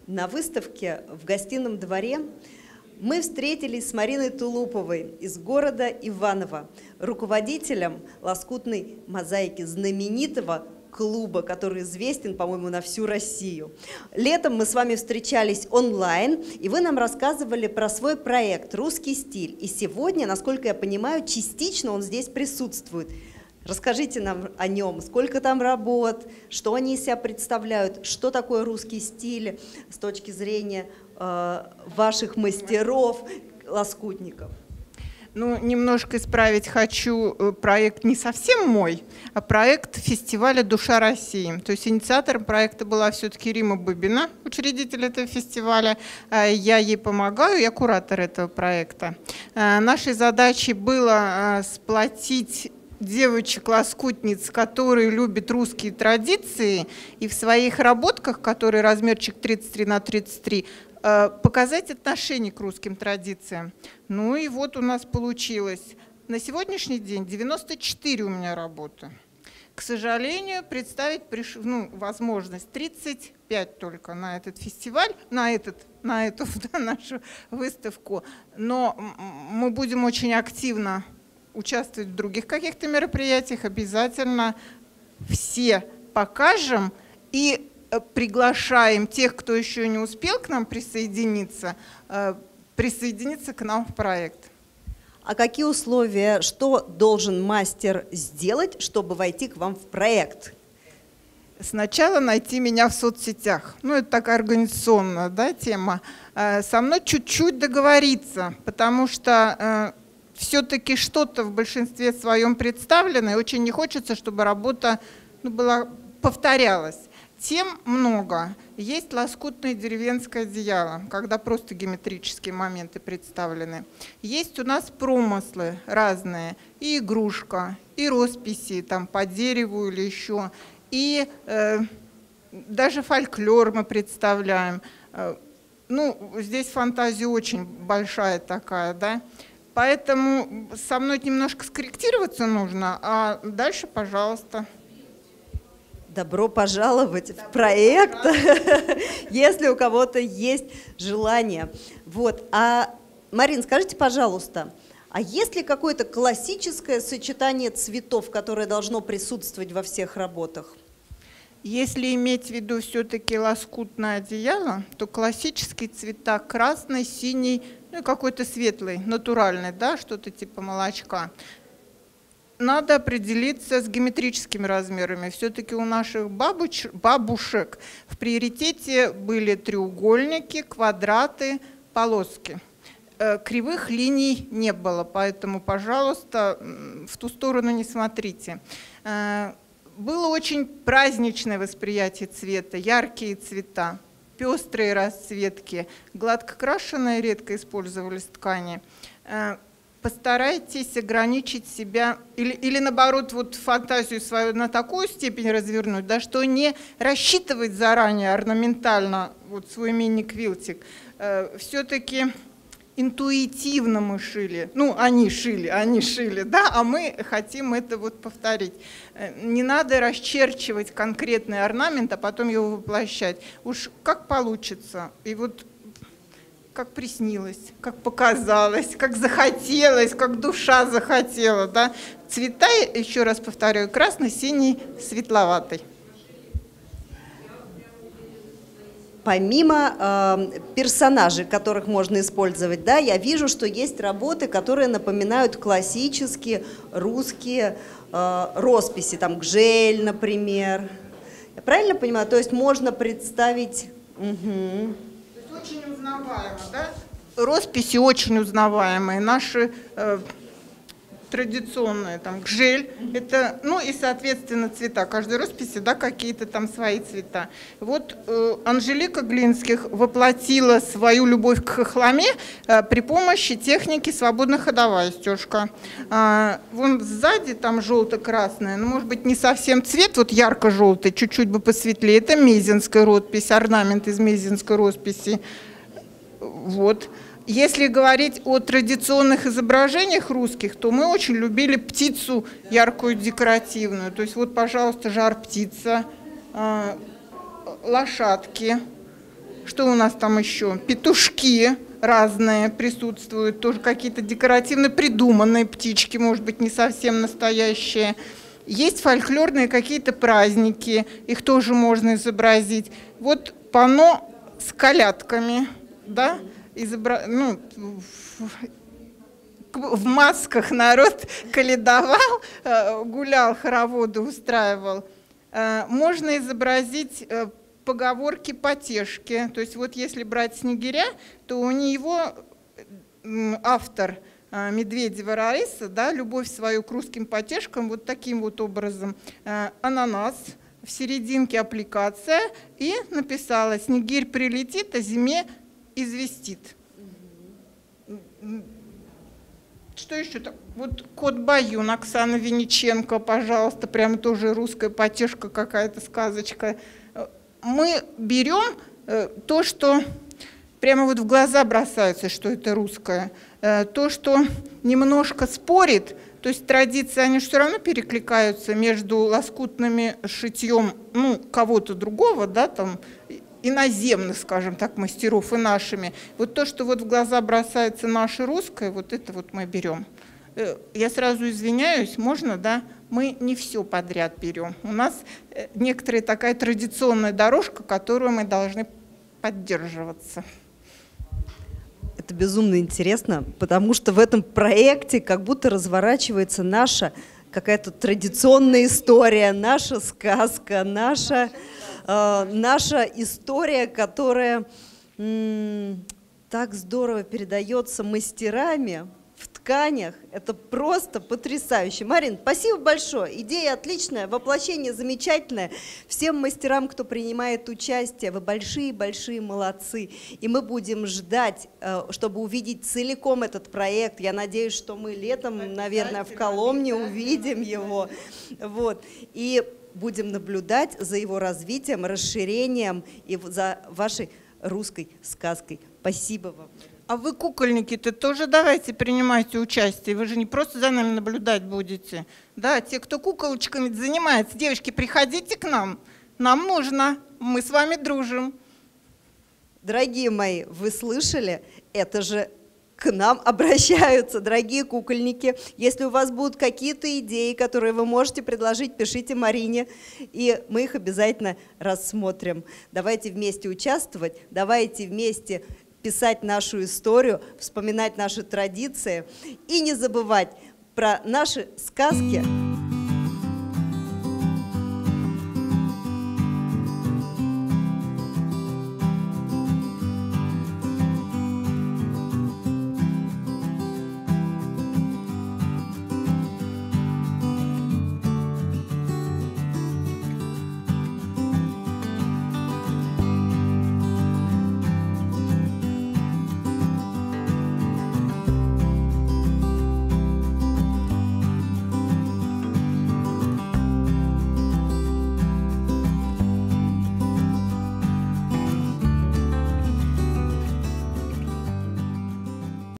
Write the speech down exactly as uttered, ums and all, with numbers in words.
На выставке в гостином дворе мы встретились с Мариной Тулуповой из города Иваново, руководителем лоскутной мозаики, знаменитого клуба, который известен, по-моему, на всю Россию. Летом мы с вами встречались онлайн, и вы нам рассказывали про свой проект «Русский стиль». И сегодня, насколько я понимаю, частично он здесь присутствует. Расскажите нам о нем, сколько там работ, что они из себя представляют, что такое русский стиль с точки зрения э, ваших мастеров, лоскутников. Ну, немножко исправить хочу, проект не совсем мой, а проект фестиваля «Душа России». То есть инициатором проекта была все-таки Рима Быбина, учредитель этого фестиваля. Я ей помогаю, я куратор этого проекта. Нашей задачей было сплотить девочек-лоскутниц, которые любят русские традиции, и в своих работках, которые размерчик тридцать три на тридцать три, показать отношение к русским традициям. Ну и вот у нас получилось. На сегодняшний день девяносто четыре у меня работы. К сожалению, представить приш... ну, возможность тридцать пять только на этот фестиваль, на, этот, на эту да, нашу выставку. Но мы будем очень активно участвовать в других каких-то мероприятиях, обязательно все покажем и приглашаем тех, кто еще не успел к нам присоединиться, присоединиться к нам в проект. А какие условия, что должен мастер сделать, чтобы войти к вам в проект? Сначала найти меня в соцсетях. Ну, это такая организационная, да, тема. Со мной чуть-чуть договориться, потому что все-таки что-то в большинстве своем представлено, и очень не хочется, чтобы работа ну, была, повторялась. Тем много. Есть лоскутное деревенское одеяло, когда просто геометрические моменты представлены. Есть у нас промыслы разные, и игрушка, и росписи там, по дереву или еще, и э, даже фольклор мы представляем. Ну, здесь фантазия очень большая такая, да. Поэтому со мной немножко скорректироваться нужно, а дальше, пожалуйста. Добро пожаловать Добро в проект, если у кого-то есть желание. Вот. А, Марин, скажите, пожалуйста, а есть ли какое-то классическое сочетание цветов, которое должно присутствовать во всех работах? Если иметь в виду все-таки лоскутное одеяло, то классические цвета красный, синий, ну и какой-то светлый, натуральный, да, что-то типа молочка. Надо определиться с геометрическими размерами. Все-таки у наших бабуч, бабушек в приоритете были треугольники, квадраты, полоски. Кривых линий не было, поэтому, пожалуйста, в ту сторону не смотрите. Было очень праздничное восприятие цвета, яркие цвета, пестрые расцветки, гладко крашеные редко использовались ткани. Постарайтесь ограничить себя или, или наоборот вот фантазию свою на такую степень развернуть, да, что не рассчитывать заранее орнаментально вот свой мини-квилтик. Э, все-таки интуитивно мы шили, ну они шили, они шили, да, а мы хотим это вот повторить. Э, не надо расчерчивать конкретный орнамент, а потом его воплощать. Уж как получится. И вот как приснилось, как показалось, как захотелось, как душа захотела. Да? Цвета, еще раз повторяю, красный, синий, светловатый. Помимо э, персонажей, которых можно использовать, да, я вижу, что есть работы, которые напоминают классические русские э, росписи, там гжель, например. Я правильно понимаю? То есть можно представить... Угу. Очень узнаваемо, да? Росписи очень узнаваемые, наши э, традиционные, там, гжель, это, ну и, соответственно, цвета. Каждой росписи, да, какие-то там свои цвета. Вот э, Анжелика Глинских воплотила свою любовь к хохломе э, при помощи техники свободно ходовая стежка. Э, вон сзади там желто-красная, ну, может быть, не совсем цвет, вот ярко-желтый, чуть-чуть бы посветлее. Это мезенская роспись, орнамент из мезенской росписи. Вот. Если говорить о традиционных изображениях русских, то мы очень любили птицу яркую, декоративную. То есть вот, пожалуйста, жар-птица, лошадки, Что у нас там еще? Петушки разные присутствуют, тоже какие-то декоративно придуманные птички, может быть, не совсем настоящие. Есть фольклорные какие-то праздники, их тоже можно изобразить. Вот панно с колядками, да, изобра... ну, в масках народ калядовал, гулял, хороводы устраивал. Можно изобразить поговорки, потешки. То есть вот если брать Снегиря, то у него автор Медведева Раиса, да, любовь свою к русским потешкам вот таким вот образом. Ананас, в серединке аппликация, и написала: «Снегирь прилетит, о зиме известит». Что еще так? Вот «Кот Баюн», Оксана Винниченко, пожалуйста, прямо тоже русская потешка, какая-то сказочка. Мы берем то, что прямо вот в глаза бросается, что это русское, то, что немножко спорит, то есть традиции, они же все равно перекликаются между лоскутным шитьем, ну, кого-то другого, да, там, иноземных, скажем так, мастеров и нашими. Вот то, что вот в глаза бросается наше русское, вот это вот мы берем. Я сразу извиняюсь, можно, да? Мы не все подряд берем. У нас некоторая такая традиционная дорожка, которую мы должны поддерживаться. Это безумно интересно, потому что в этом проекте как будто разворачивается наша какая-то традиционная история, наша сказка, наша, э, наша история, которая м- так здорово передается мастерами в тканях. Это просто потрясающе. Марин, спасибо большое. Идея отличная, воплощение замечательное. Всем мастерам, кто принимает участие, вы большие-большие молодцы. И мы будем ждать, чтобы увидеть целиком этот проект. Я надеюсь, что мы летом, наверное, в Коломне увидим его. Вот. И будем наблюдать за его развитием, расширением и за вашей русской сказкой. Спасибо вам. А вы, кукольники-то, тоже давайте принимайте участие. Вы же не просто за нами наблюдать будете. Да, те, кто куколочками занимается, девочки, приходите к нам. Нам нужно. Мы с вами дружим. Дорогие мои, вы слышали? Это же к нам обращаются, дорогие кукольники. Если у вас будут какие-то идеи, которые вы можете предложить, пишите Марине, и мы их обязательно рассмотрим. Давайте вместе участвовать, давайте вместе писать нашу историю, вспоминать наши традиции и не забывать про наши сказки.